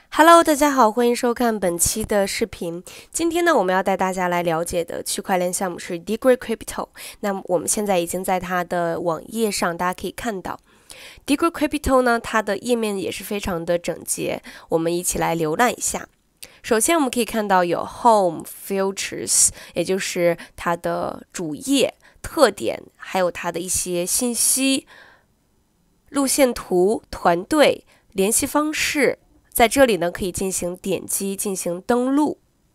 Hello，大家好，欢迎收看本期的视频。今天呢，我们要带大家来了解的区块链项目是 Degree Crypto。那么我们现在已经在它的网页上，大家可以看到 Degree Crypto 呢，它的页面也是非常的整洁。我们一起来浏览一下。首先，我们可以看到有 Home Features， 也就是它的主页特点，还有它的一些信息、路线图、团队、联系方式。在这里呢，可以进行点击进行登录。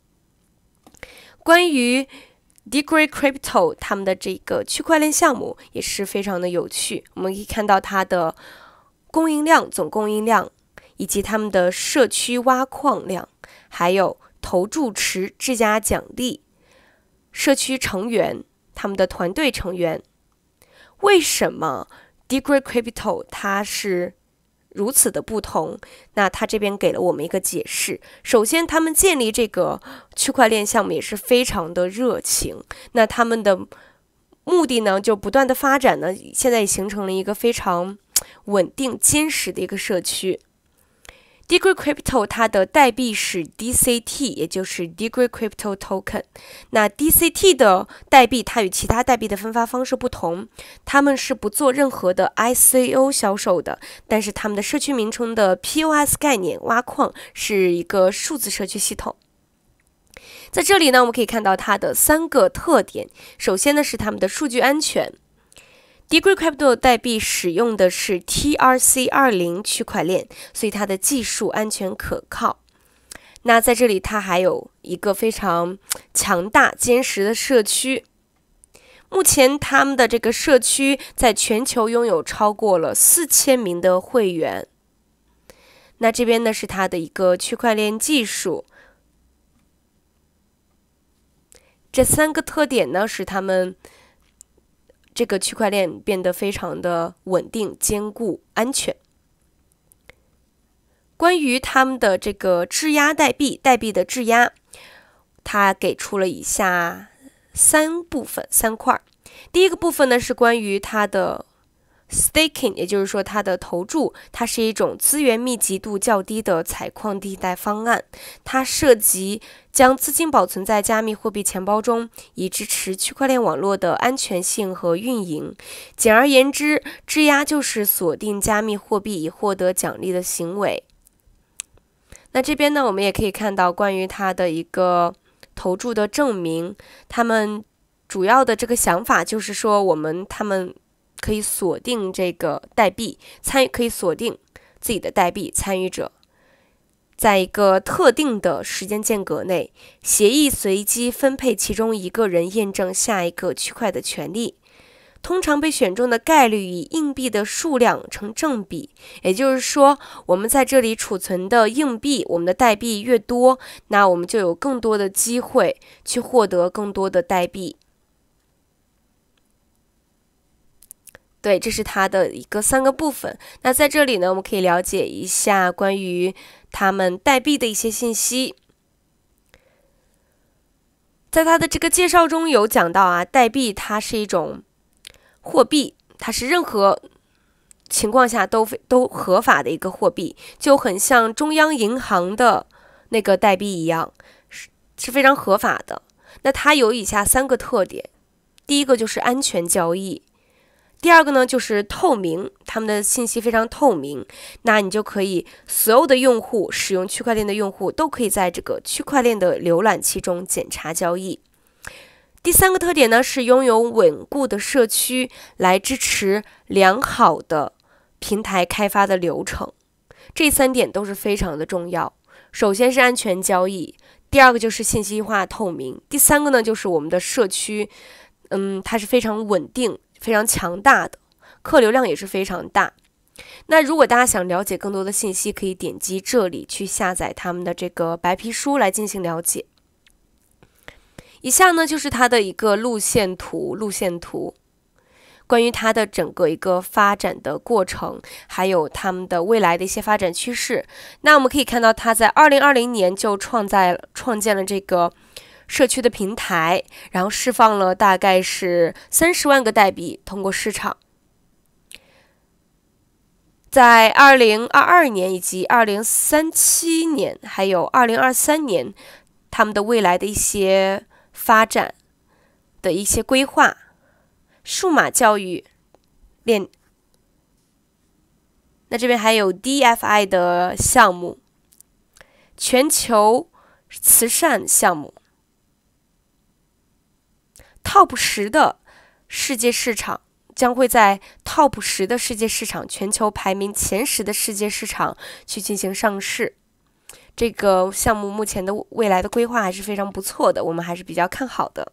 关于 Degree Crypto 他们的这个区块链项目也是非常的有趣。我们可以看到它的供应量、总供应量，以及他们的社区挖矿量，还有投注池质押奖励、社区成员、他们的团队成员。为什么 Degree Crypto 它是如此的不同？那他这边给了我们一个解释。首先，他们建立这个区块链项目也是非常的热情。那他们的目的呢，就不断的发展呢，现在也形成了一个非常稳定、坚实的一个社区。Degree Crypto 它的代币是 DCT， 也就是 Degree Crypto Token。那 DCT 的代币它与其他代币的分发方式不同，他们是不做任何的 ICO 销售的，但是他们的社区名称的 POS 概念挖矿是一个数字社区系统。在这里呢，我们可以看到它的3个特点。首先呢，是他们的数据安全。Degree Crypto 代币使用的是 TRC20 区块链，所以它的技术安全可靠。那在这里，它还有一个非常强大、坚实的社区。目前，他们的这个社区在全球拥有超过了4000名的会员。那这边呢，是它的一个区块链技术。这3个特点呢，使他们这个区块链变得非常的稳定、坚固、安全。关于他们的这个质押代币的质押，它给出了以下3块。第一个部分呢，是关于它的 staking， 也就是说它的投注，它是一种资源密集度较低的采矿替代方案。它涉及将资金保存在加密货币钱包中，以支持区块链网络的安全性和运营。简而言之，质押就是锁定加密货币以获得奖励的行为。那这边呢，我们也可以看到关于它的一个投注的证明，他们主要的这个想法就是说，他们可以锁定这个代币，可以锁定自己的代币参与者，在一个特定的时间间隔内，协议随机分配其中一个人验证下一个区块的权利。通常被选中的概率以硬币的数量成正比，也就是说，我们在这里储存的硬币，我们的代币越多，那我们就有更多的机会去获得更多的代币。对，这是它的一个3个部分。那在这里呢，我们可以了解一下关于他们代币的一些信息。在它的这个介绍中有讲到啊，代币它是一种货币，它是任何情况下都合法的一个货币，就很像中央银行的那个代币一样，是非常合法的。那它有以下3个特点。第一个就是安全交易。第二个呢，就是透明，他们的信息非常透明，那你就可以所有的用户使用区块链的用户都可以在这个区块链的浏览器中检查交易。第3个特点呢，是拥有稳固的社区来支持良好的平台开发的流程。这3点都是非常的重要。首先是安全交易，第二个就是信息化透明，第3个呢就是我们的社区，它是非常稳定、非常强大的，客流量也是非常大。那如果大家想了解更多的信息，可以点击这里去下载他们的这个白皮书来进行了解。以下呢就是它的一个路线图，关于它的整个一个发展的过程，还有他们的未来的一些发展趋势。那我们可以看到，它在2020年就创建了这个社区的平台，然后释放了大概是30万个代币通过市场。 在2022年以及2037年，还有2023年，他们的未来的一些发展的一些规划，数码教育链。那这边还有 DFI 的项目，全球慈善项目 ，Top 10的世界市场。将会在 Top 10的世界市场，全球排名前10的世界市场去进行上市。这个项目目前的未来的规划还是非常不错的，我们还是比较看好的。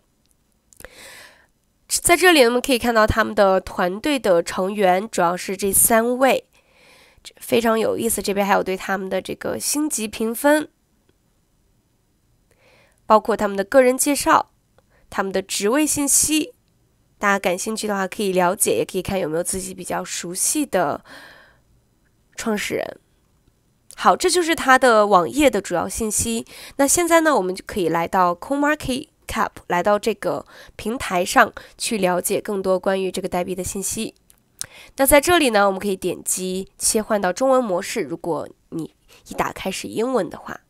在这里我们可以看到他们的团队的成员主要是这3位，非常有意思。这边还有对他们的这个星级评分，包括他们的个人介绍、他们的职位信息。大家感兴趣的话可以了解，也可以看有没有自己比较熟悉的创始人。好，这就是它的网页的主要信息。那现在呢，我们就可以来到 CoinMarketCap， 来到这个平台上去了解更多关于这个代币的信息。那在这里呢，我们可以点击切换到中文模式，如果你一打开是英文的话。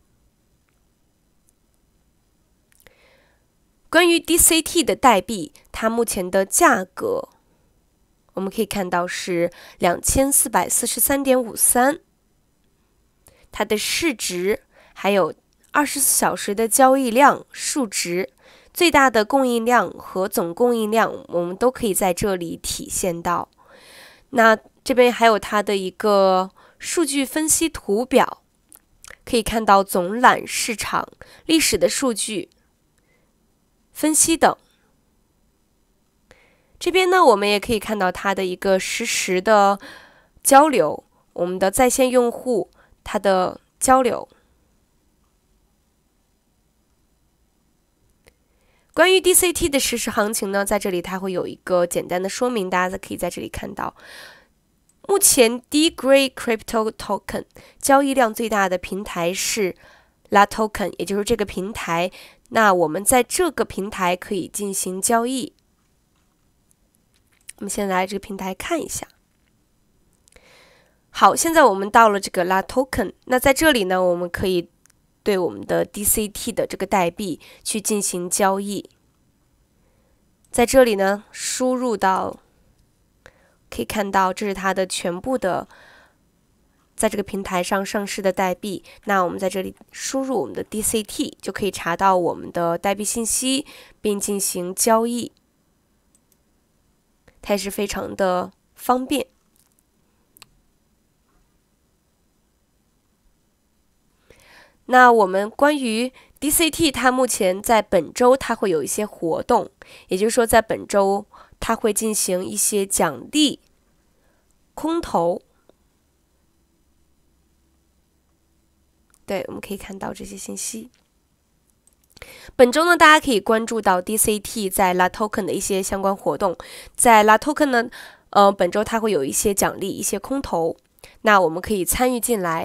关于 DCT 的代币，它目前的价格，我们可以看到是2443.53，它的市值还有24小时的交易量数值，最大的供应量和总供应量，我们都可以在这里体现到。那这边还有它的一个数据分析图表，可以看到总揽市场、历史的数据分析等。这边呢，我们也可以看到它的一个实时的交流，我们的在线用户它的交流。关于 DCT 的实时行情呢，在这里它会有一个简单的说明，大家可以在这里看到。目前 D-Grade Crypto Token 交易量最大的平台是 LATOKEN， 也就是这个平台。那我们在这个平台可以进行交易。我们先来这个平台看一下。好，现在我们到了这个 LATOKEN， 那在这里呢，我们可以对我们的 DCT 的这个代币去进行交易。在这里呢，输入到，可以看到这是它的全部的在这个平台上上市的代币。那我们在这里输入我们的 DCT， 就可以查到我们的代币信息，并进行交易。它也是非常的方便。那我们关于 DCT， 它目前在本周它会有一些活动，也就是说在本周它会进行一些奖励空投。对，我们可以看到这些信息。本周呢，大家可以关注到 DCT 在 LATOKEN 的一些相关活动。在 LATOKEN 呢，本周它会有一些奖励，一些空投，那我们可以参与进来，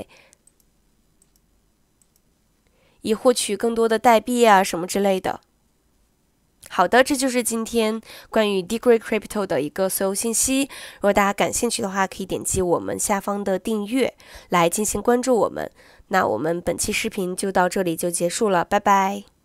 以获取更多的代币啊什么之类的。好的，这就是今天关于 D-Grade Crypto 的一个所有信息。如果大家感兴趣的话，可以点击我们下方的订阅来进行关注我们。那我们本期视频就到这里就结束了，拜拜。